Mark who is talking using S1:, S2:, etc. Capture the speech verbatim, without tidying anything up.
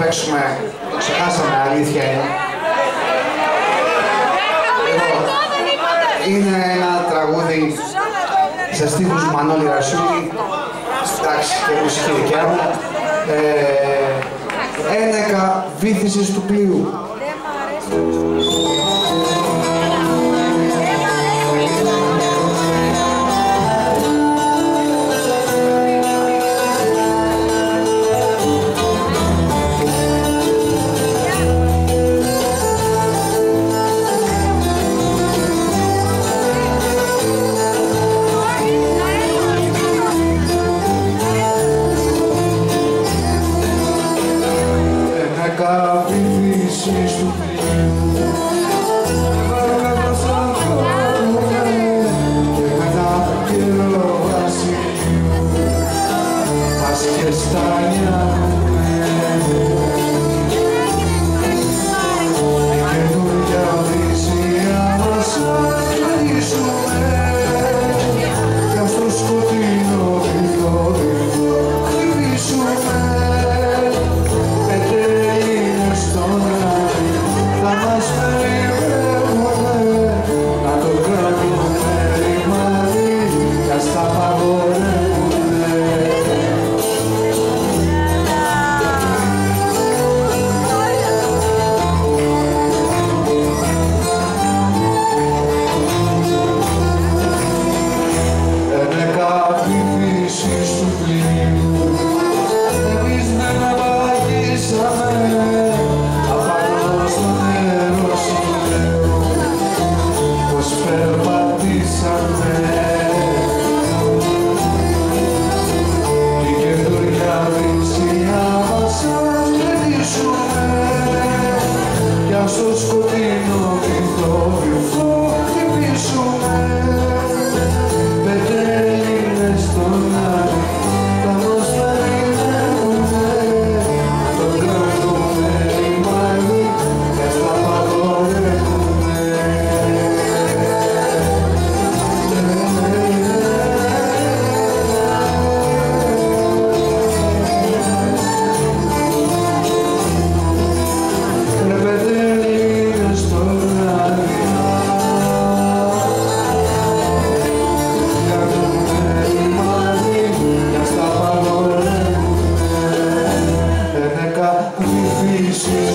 S1: παίξουμε, το ξεχάσαμε, αλήθεια είναι. Είναι ένα τραγούδι σε στίχους Μανώλη Ρασούλη, εντάξει, και μουσική δικιά μου. Ε, ένεκα βύθισης του πλοίου. Βύθισης του πλοίου, βάρκα προς αγώνε και με ένα καιρό βασιλείου μας και στάνιαμε η καινούρια οδύσσια μας αφήσουμε κι ας το σκοτεινό βυθό χτυπήσουμε. Θα μας περιμένουμε να το κάνουμε ρημάδι κι ας τα παγωνεύουνε. Ένεκα βύθισης του πλοίου, εμείς δεν απαγήσαμε περπατήσαμε η καινούρια οδύσσια μας αφαιρήσουμε κι ας το σκοτεινό βυθό χτυπήσουμε. Πέντε Έλληνες στον Άρη θα μας περιμένουνε να το κάνουμε ρημάδι κι ας τα παγωνεύουνε. Βύθισης